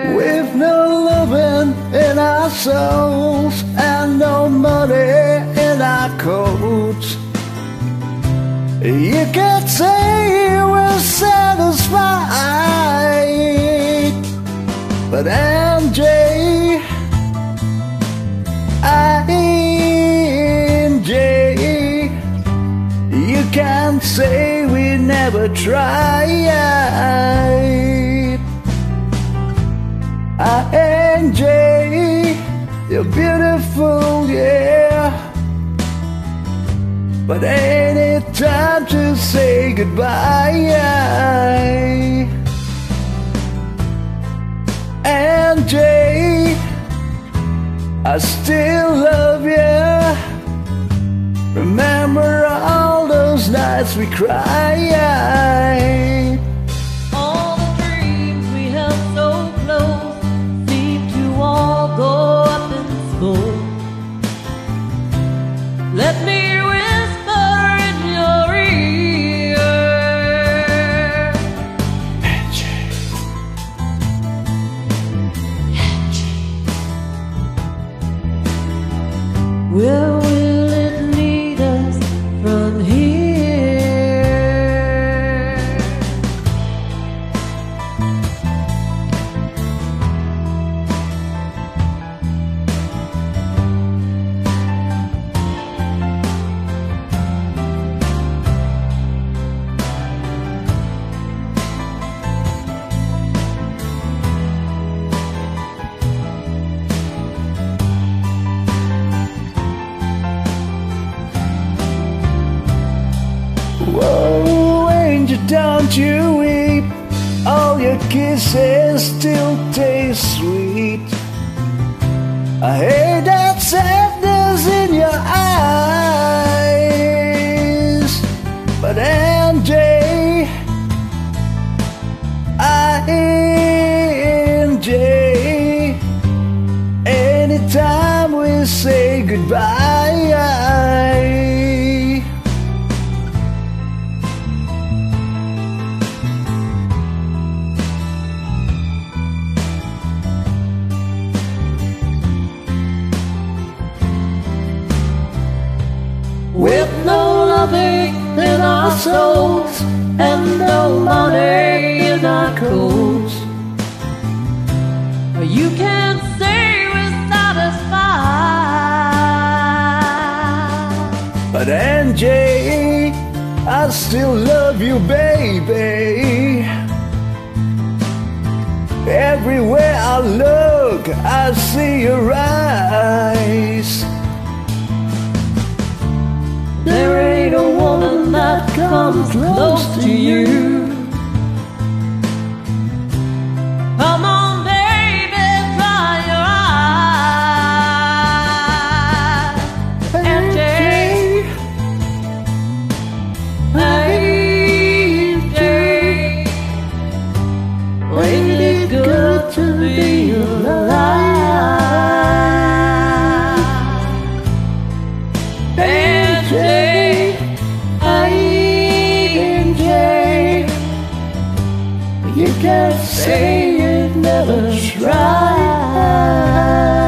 With no loving in our souls and no money in our coats, you can't say we're satisfied. But MJ, you can't say we never tried. MJ, you're beautiful, yeah, but ain't it time to say goodbye? MJ, I still love you. Remember all those nights we cried. All the dreams we held so close seem to all go up in smoke. Let me whisper in your ear, Angie. where will it lead us from here? Whoa, angel, don't you weep. All your kisses still taste sweet. I hate that sadness in your eyes. But MJ, anytime we say goodbye, With no loving in our souls and no money in our coats, you can't say we're satisfied. but MJ, I still love you, baby. Everywhere I look, I see your eyes. There ain't a woman that comes close to you. Come on, baby, dry your eyes. MJ, ain't it good to be alive? You can't say you never tried.